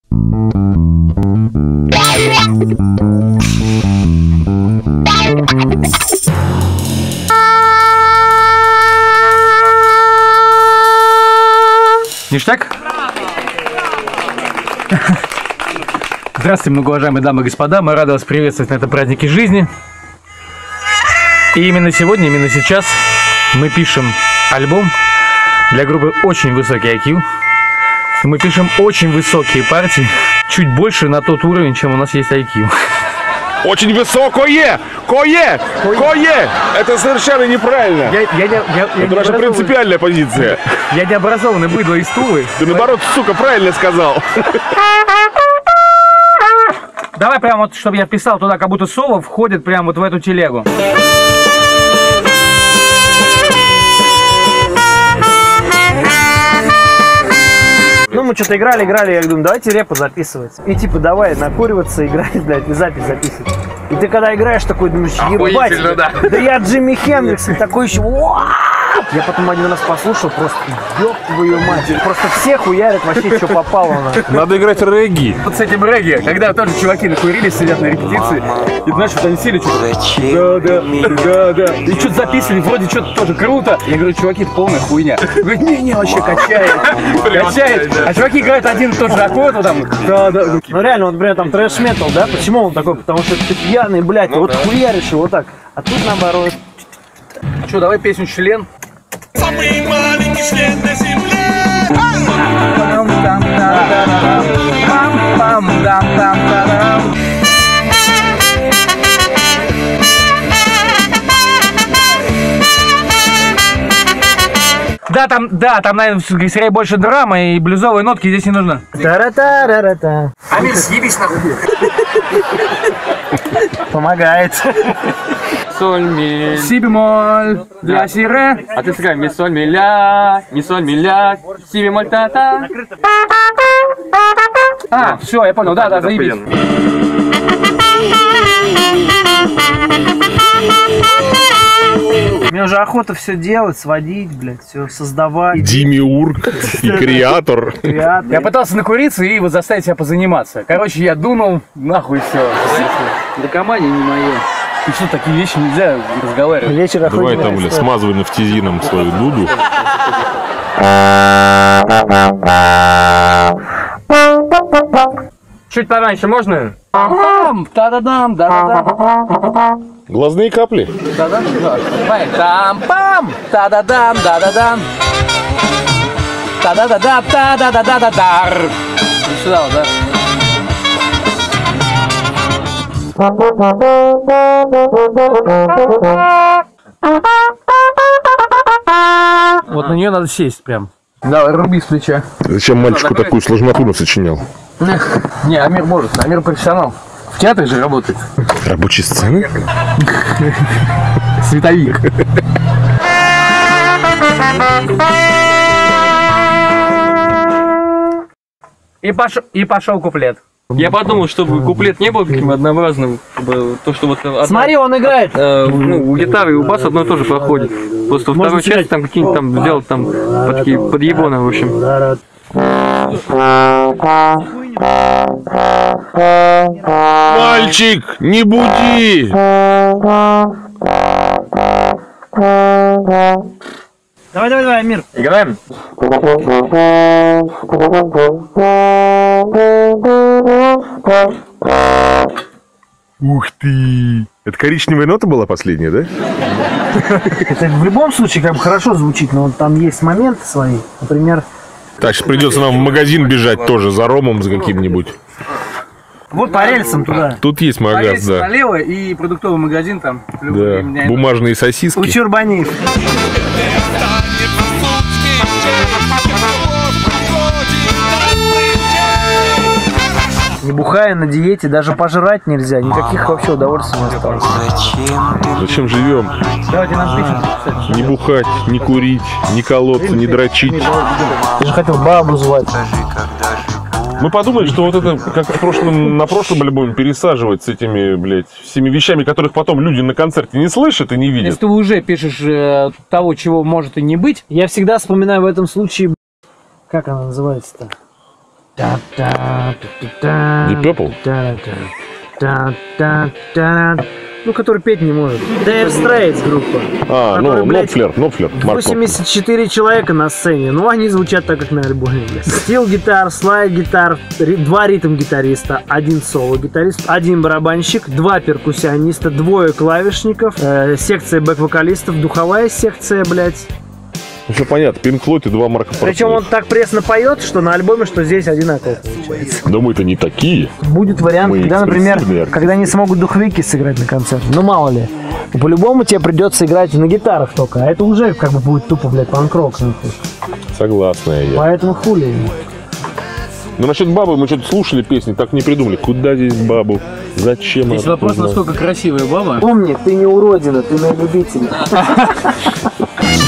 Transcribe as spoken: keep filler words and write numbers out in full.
Ништяк? Здравствуйте, многоуважаемые дамы и господа. Мы рады вас приветствовать на этом празднике жизни. И именно сегодня, именно сейчас мы пишем альбом для группы «Очень высокий ай кью». И мы пишем очень высокие партии, чуть больше на тот уровень, чем у нас есть ай кью. Очень высокое! Кое! Кое! Это совершенно неправильно! Я, я, я, я, Это наша принципиальная позиция. Я не образованный быдло и стулы. Ты наоборот, сука, правильно сказал. Давай прям вот, чтобы я писал туда, как будто соло входит прям вот в эту телегу. Ну, мы что-то играли, играли, я думаю, давайте репу записывать. И типа, давай накуриваться, играть, блядь, и запись записывать. И ты когда играешь, такой думаешь, ебать, да. да я Джимми Хендрикс, и такой еще, я потом один раз послушал, просто, ёб твою мать, просто все хуярят вообще, что попало на. Надо играть регги. Вот с этим регги, когда тоже чуваки накурились, сидят на репетиции, и знаешь, вот они сели, что-то, да, да, да, да, и что-то записывали, вроде что-то тоже круто. Я говорю, чуваки, это полная хуйня. Говорит, не-не, вообще качает, качает. А чуваки играют один и тот же аккорд, там, да, да. Ну реально, вот, например, там трэш-метал, да, почему он такой? Потому что ты пьяный, блядь, ну, вот да. Хуяришь его вот так, а тут наоборот. Что, давай песню «Член». Самый маленький член на земле. Да, там, да, там, наверное, скорее больше драмы и блюзовые нотки здесь не нужно. Та-ра-та-ра-та. Амир, съебись нахуй. Помогает. Соль, ми, си бемоль, ля, си, ре. А ты сыграй ми, соль, ми, ля, ми, соль, ми, ля, си бемоль, та-та. А, все, я понял, да, да, заебись. Мне уже охота все делать, сводить, блядь, все создавать. Демиург и креатор. Креатор. Я пытался накуриться и вот заставить себя позаниматься. Короче, я дунул, нахуй все. Наркомания не мое. И что, такие вещи нельзя разговаривать. Вечер Давай охотника. там, бля, смазывай нафтизином свою дуду. Чуть пораньше можно? Пам, та-да-дам, да-да-дам. Глазные капли. Да-да, давай. Там-пам, та-да-дам, да-да-дам. Та-да-да-да, та-да-да-да-да-дар. Сюда вот, да. Вот на нее надо сесть прям. Давай, руби с плеча. Зачем мальчику такую сложноту насочинял? Не, Амир может, Амир профессионал. В театре же работает. Рабочие сцены? Световик. И пошел, и пошел куплет. Я подумал, чтобы куплет не был таким однообразным, чтобы то, что вот одна, Смотри, он играет. э, ну, у гитары и у баса одно и то же проходит. Просто во второй части там какие-нибудь там сделать там под такие подъебоны, в общем. Мальчик, не буди! Давай, давай, давай, Амир. Играем? Ух ты! Это коричневая нота была последняя, да? Это в любом случае как бы хорошо звучит, но там есть моменты свои. Например, Так, сейчас придется нам в магазин бежать тоже за ромом за каким-нибудь. вот по рельсам туда. Тут есть магаз, Поедете да. налево и продуктовый магазин там. Да. Бумажные сосиски. У Чурбанеев. Не бухая, на диете, даже пожрать нельзя. Никаких вообще удовольствий не осталось. Зачем живем? Давайте нам пишем. Не бухать, не курить, не колоться, не дрочить. Я же хотел бабу звать. Мы подумали, что вот это, как в прошлом, на прошлом альбоме, пересаживать с этими, блядь, всеми вещами, которых потом люди на концерте не слышат и не видят. Если ты уже пишешь э, того, чего может и не быть. Я всегда вспоминаю в этом случае, как она называется-то? Deep Purple? Ну, который петь не может. Dire Straits группа. А, Который, ну, блядь, Нопфлер, Нопфлер. Марк Нопфлер. восемьдесят четыре человека на сцене, но они звучат так, как на альбоме. Стил гитар, слайд гитар, ри- два ритм-гитариста, один соло-гитарист, один барабанщик, два перкуссиониста, двое клавишников, э, секция бэк-вокалистов, духовая секция, блядь. Ну, все понятно, Пинк Флойд и два Марка Причем он Портнера. так пресно поет, что на альбоме, что здесь одинаково получается. Да мы-то не такие. Будет вариант, Мы когда, например, экспрессивные артисты. когда не смогут духовики сыграть на концерте. Ну, мало ли. Ну, по-любому тебе придется играть на гитарах только. А это уже как бы будет тупо, блядь, панк-рок. нахуй. Согласная я. Поэтому хули. Ну, насчет бабы мы что-то слушали песни, так не придумали. Куда здесь бабу? Зачем? Есть она вопрос, нужна? насколько красивая баба. Помни, ты не уродина, ты на любителя.